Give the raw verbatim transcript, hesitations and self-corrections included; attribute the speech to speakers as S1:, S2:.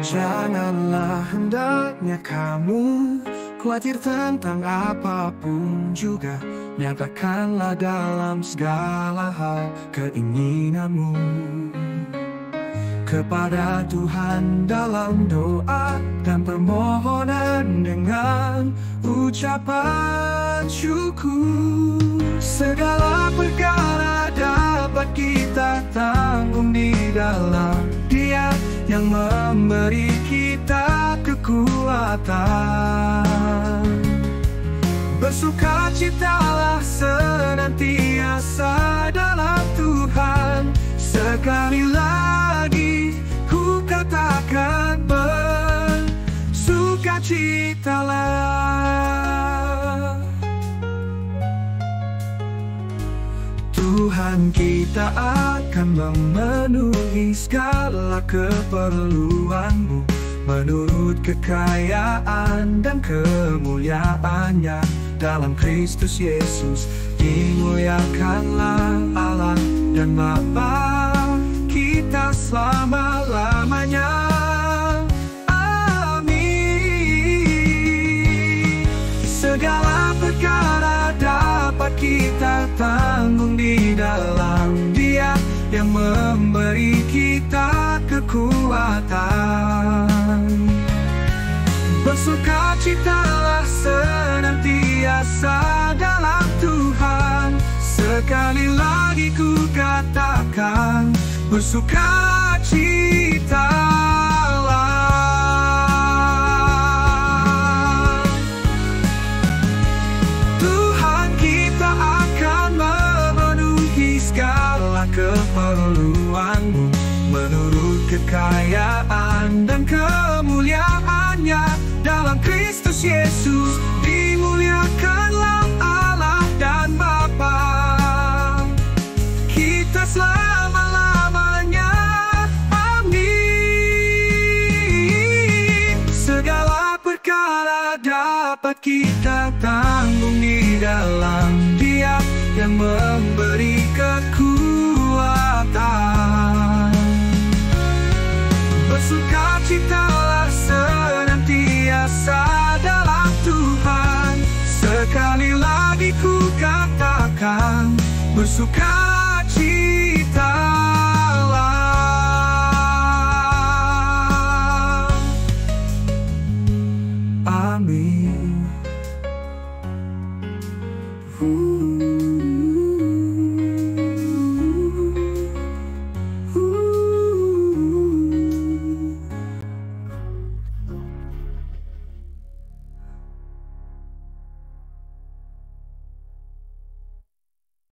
S1: Janganlah hendaknya kamu khawatir tentang apapun juga. Nyatakanlah dalam segala hal keinginanmu kepada Tuhan dalam doa dan permohonan dengan ucapan syukur. Segala perkara dapat kita tanggung di dalam Dia yang memberi kita kekuatan. Bersukacitalah senantiasa dalam Tuhan. Sekali lagi ku katakan, bersukacitalah. Tuhan kita akan memenuhi segala keperluanmu menurut kekayaan dan kemuliaannya dalam Kristus Yesus. Dimuliakanlah Allah dan Bapa kita selama-lamanya. Amin. Segala perkara dapat kita tanggung di dalam Dia yang memberi kita kekuatan. Bersukacitalah senantiasa dalam Tuhan. Sekali lagi ku katakan, bersukacitalah. Tuhan kita akan memenuhi segala keperluanmu menurut kekayaan dan kemuliaannya dalam Kristus Yesus. Dimuliakanlah Allah dan Bapa kita selama-lamanya. Amin. Segala perkara dapat kita tanggung di dalam Dia yang memberi kekuatan. Bersukacitalah senantiasa dalam Tuhan. Sekali lagi ku katakan, bersuka